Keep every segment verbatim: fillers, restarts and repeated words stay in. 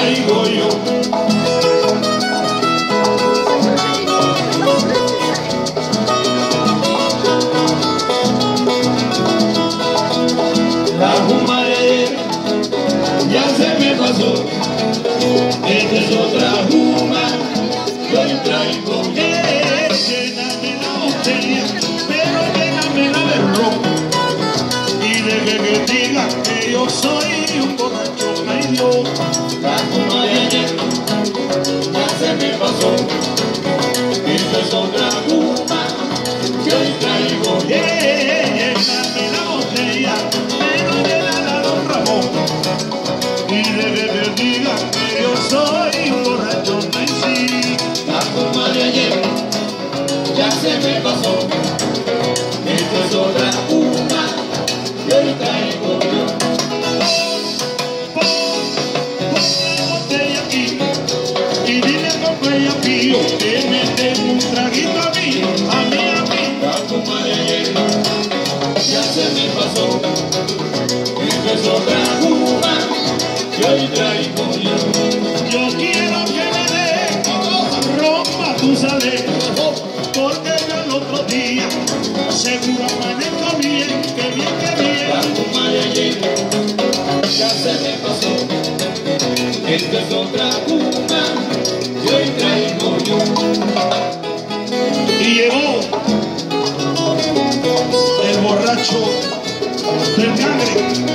traigo yo. La juma de ayer ya se me pasó. Esta es otra juma que hoy traigo. Eh, lléname la botella, pero llénamela de ron. Y deje que digan que yo soy un borracho. Ay Dios, la juma de ayer ya se me pasó. Esta es otra juma que hoy traigo. Eh, lléname la botella, y de que diga que yo soy un borracho, ay sí. La juma de ayer ya se me pasó. Esta es otra juma que hoy traigo yo. Pon la botella aquí y dile con ella pío que me den un traguito a mí, a mí, a mí. La juma de ayer ya se me pasó. Esta es otra juma que hoy traigo yo. Yo quiero que me dé Roma tu sale, porque yo el otro día seguro amanezco bien, que bien, que bien. La juma de ayer ya se me pasó. Esta es otra juma que hoy traigo yo. Y llegó el borracho del cangre.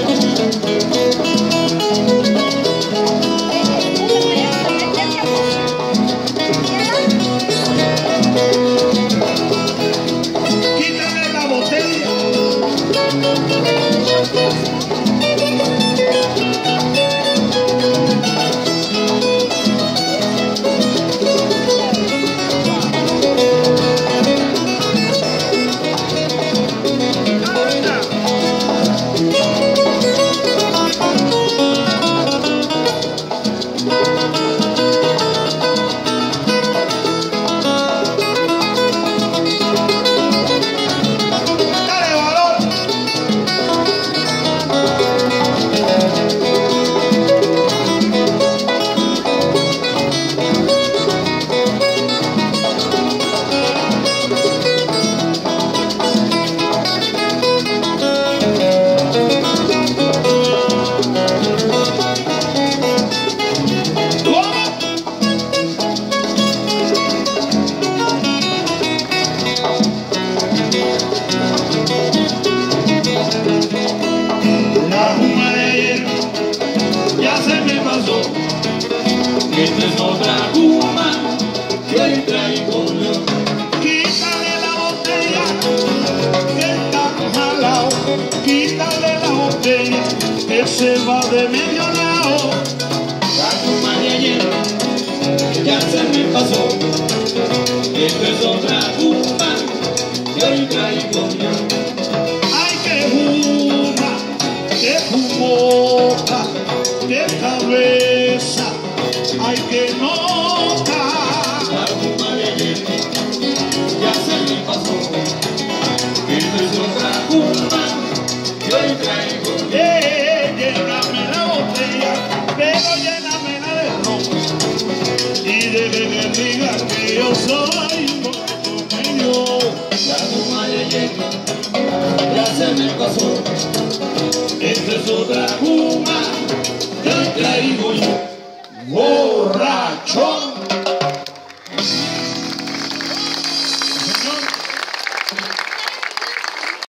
Quítale la botella. Esta es otra juma que hoy traigo yo. Quítale la botella que está jalao. Quítale la botella que se va de medio lado. La juma de ayer ya se me pasó. Esta es otra juma que hoy traigo yo. Ay, qué juma, qué jumota, qué cabeza. Ay, que nota. La juma de ayer ya se me pasó. Esta es otra juma que hoy traigo. Eh, lléname la botella, pero llénamela de ron. Y de que diga que yo soy un borracho medio. La juma de ayer ya se me pasó. Esta es otra juma que hoy traigo yo. Borracho.